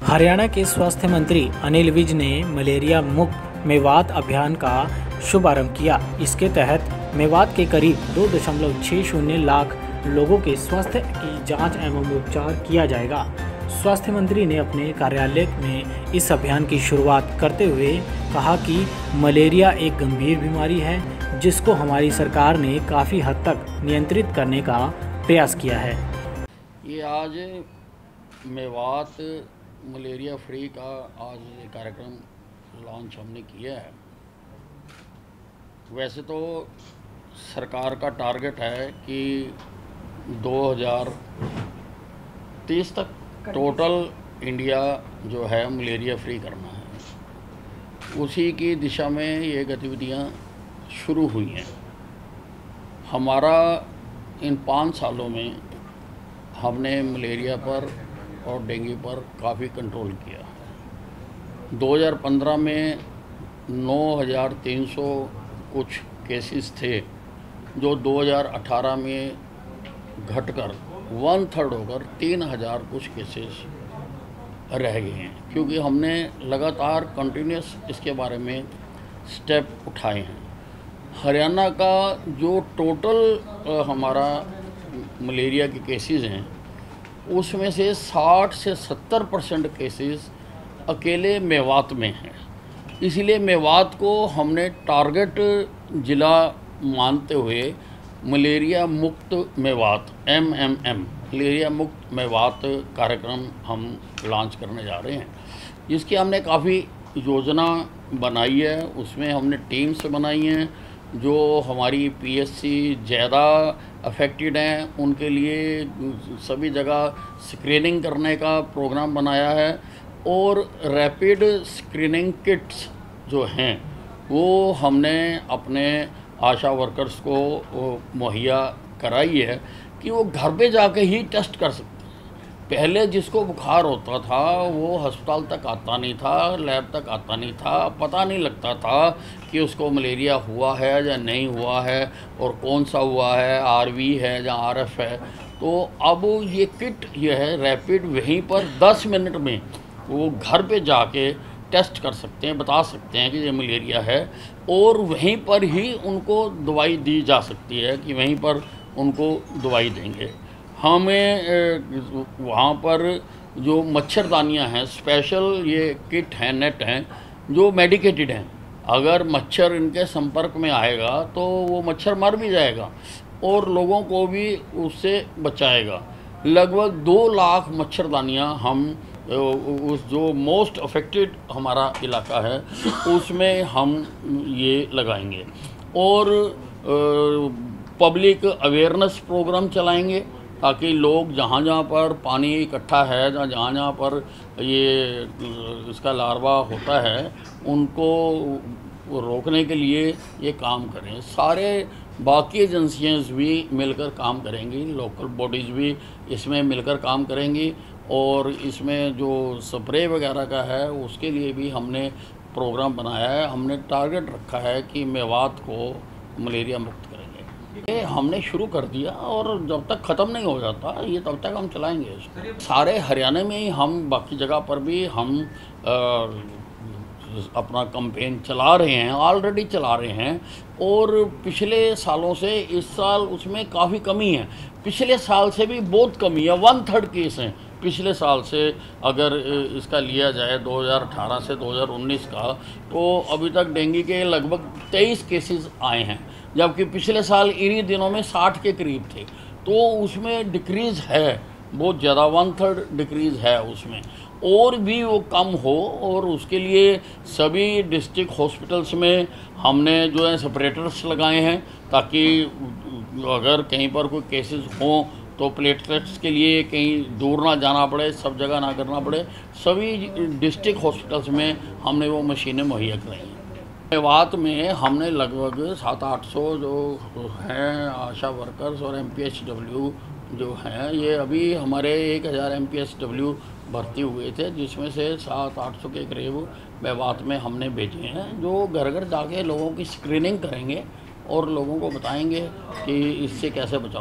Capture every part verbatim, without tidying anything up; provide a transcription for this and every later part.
हरियाणा के स्वास्थ्य मंत्री अनिल विज ने मलेरिया मुक्त मेवात अभियान का शुभारंभ किया। इसके तहत मेवात के करीब दो दशमलव छह शून्य लाख लोगों के स्वास्थ्य की जांच एवं उपचार किया जाएगा। स्वास्थ्य मंत्री ने अपने कार्यालय में इस अभियान की शुरुआत करते हुए कहा कि मलेरिया एक गंभीर बीमारी है जिसको हमारी सरकार ने काफ़ी हद तक नियंत्रित करने का प्रयास किया है। ये आज मेवात मलेरिया फ्री का आज ये कार्यक्रम लॉन्च हमने किया है। वैसे तो सरकार का टारगेट है कि दो हज़ार तीस तक टोटल इंडिया जो है मलेरिया फ्री करना है। उसी की दिशा में ये गतिविधियां शुरू हुई हैं। हमारा इन पाँच सालों में हमने मलेरिया पर और डेंगू पर काफ़ी कंट्रोल किया। दो हज़ार पंद्रह में नौ हज़ार तीन सौ कुछ केसेस थे जो दो हज़ार अठारह में घटकर वन थर्ड होकर तीन हज़ार कुछ केसेस रह गए हैं, क्योंकि हमने लगातार कंटिन्यूस इसके बारे में स्टेप उठाए हैं। हरियाणा का जो टोटल हमारा मलेरिया के केसेस हैं उसमें से साठ से सत्तर परसेंट केसेस अकेले मेवात में हैं। इसलिए मेवात को हमने टारगेट ज़िला मानते हुए मलेरिया मुक्त Mewat M M M malaria मुक्त मेवात कार्यक्रम हम लॉन्च करने जा रहे हैं। जिसकी हमने काफ़ी योजना बनाई है। उसमें हमने टीम्स बनाई हैं जो हमारी पीएससी ज़्यादा अफेक्टेड हैं, उनके लिए सभी जगह स्क्रीनिंग करने का प्रोग्राम बनाया है। और रैपिड स्क्रीनिंग किट्स जो हैं वो हमने अपने आशा वर्कर्स को मुहैया कराई है कि वो घर पे जाके ही टेस्ट कर सकते हैं। पहले जिसको बुखार होता था वो अस्पताल तक आता नहीं था, लैब तक आता नहीं था, पता नहीं लगता था कि उसको मलेरिया हुआ है या नहीं हुआ है और कौन सा हुआ है, आरवी है या आरएफ है। तो अब ये किट ये है रैपिड, वहीं पर दस मिनट में वो घर पे जाके टेस्ट कर सकते हैं, बता सकते हैं कि ये मलेरिया है और वहीं पर ही उनको दवाई दी जा सकती है कि वहीं पर उनको दवाई देंगे। हमें वहाँ पर जो मच्छरदानियाँ हैं, स्पेशल ये किट हैं, नेट हैं जो मेडिकेटेड हैं। अगर मच्छर इनके संपर्क में आएगा तो वो मच्छर मर भी जाएगा और लोगों को भी उससे बचाएगा। लगभग दो लाख मच्छरदानियाँ हम उस जो मोस्ट अफेक्टेड हमारा इलाका है उसमें हम ये लगाएंगे और पब्लिक अवेयरनेस प्रोग्राम चलाएंगे ताकि लोग जहाँ जहाँ पर पानी इकट्ठा है या जहाँ जहाँ पर ये इसका लार्वा होता है उनको रोकने के लिए ये काम करें। सारे बाकी एजेंसियाँ भी मिलकर काम करेंगी, लोकल बॉडीज़ भी इसमें मिलकर काम करेंगी और इसमें जो स्प्रे वगैरह का है उसके लिए भी हमने प्रोग्राम बनाया है। हमने टारगेट रखा है कि मेवात को मलेरिया मुक्त करेंगे। ये हमने शुरू कर दिया और जब तक ख़त्म नहीं हो जाता ये तब तक हम चलाएंगे इसको। सारे हरियाणा में ही हम, बाकी जगह पर भी हम आ, अपना कैंपेन चला रहे हैं, ऑलरेडी चला रहे हैं। और पिछले सालों से इस साल उसमें काफ़ी कमी है, पिछले साल से भी बहुत कमी है। वन थर्ड केस हैं पिछले साल से। अगर इसका लिया जाए दो हज़ार अठारह से दो हज़ार उन्नीस का, तो अभी तक डेंगू के लगभग तेईस केसेस आए हैं, जबकि पिछले साल इन्हीं दिनों में साठ के करीब थे। तो उसमें डिक्रीज़ है बहुत ज़्यादा, वन थर्ड डिक्रीज़ है उसमें। और भी वो कम हो और उसके लिए सभी डिस्ट्रिक्ट हॉस्पिटल्स में हमने जो है सेपरेटर्स लगाए हैं ताकि अगर कहीं पर कोई केसेस हों तो प्लेटलेट्स के लिए कहीं दूर ना जाना पड़े, सब जगह ना करना पड़े। सभी डिस्ट्रिक्ट हॉस्पिटल्स में हमने वो मशीनें मुहैया कराई हैं। मेवात में हमने लगभग सात आठ सौ जो हैं आशा वर्कर्स और एम पी एच डब्ल्यू जो हैं, ये अभी हमारे एक हज़ार एम पी एच डब्ल्यू भर्ती हुए थे, जिसमें से सात आठ सौ के करीब मेवात में हमने भेजे हैं, जो घर घर जाके लोगों की स्क्रीनिंग करेंगे और लोगों को बताएंगे कि इससे कैसे बचाव करना।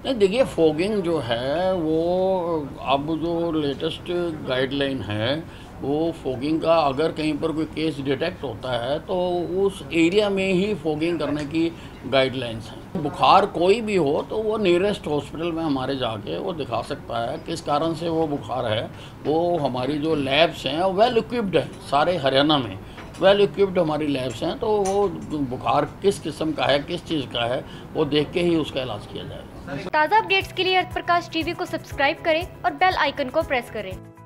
नहीं देखिए, फॉगिंग जो है वो अब जो लेटेस्ट गाइडलाइन है वो फॉगिंग का, अगर कहीं पर कोई केस डिटेक्ट होता है तो उस एरिया में ही फॉगिंग करने की गाइडलाइंस हैं। बुखार कोई भी हो तो वो नियरेस्ट हॉस्पिटल में हमारे जाके वो दिखा सकता है किस कारण से वो बुखार है। वो हमारी जो लैब्स हैं वेल इक्विप्ड है, सारे हरियाणा में वेल इक्विप्ड हमारी लैब्स हैं, तो वो बुखार किस किस्म का है, किस चीज़ का है, वो देख के ही उसका इलाज किया जाएगा। ताज़ा अपडेट्स के लिए अर्थ प्रकाश टीवी को सब्सक्राइब करें और बेल आइकन को प्रेस करें।